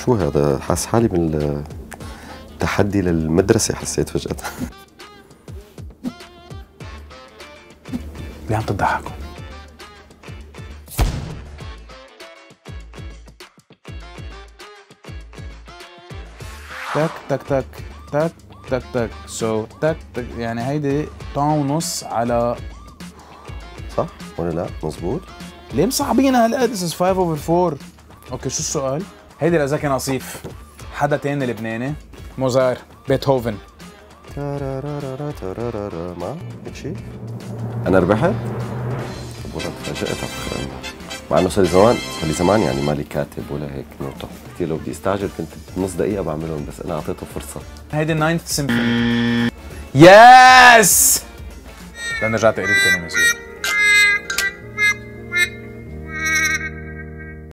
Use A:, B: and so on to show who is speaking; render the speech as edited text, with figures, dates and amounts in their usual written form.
A: شو هذا؟ حاس حالي من التحدي للمدرسة، حسيت فجأة.
B: ليه عم تضحكوا؟ تك تك تك تك تك تك تك تك، يعني هيدي طن ونص على
A: صح ولا لا؟ مزبوط؟
B: ليه مصعبينها هالقد؟ This is 5 over 4. اوكي شو السؤال؟ هيدي لزكي نصيف، حدا تاني لبناني، موزار، بيتهوفن.
A: ما هيك شيء؟ أنا ربحت؟ طب والله تفاجأت على فكرة، مع إنه صار لي زمان يعني مالي كاتب ولا هيك نوتة، كثير لو بدي استعجل كنت بنص دقيقة بعملهم، بس أنا أعطيته فرصة.
B: هيدي الناينث سيمفوني. يس! لأن رجعت قريت تاني مزيد.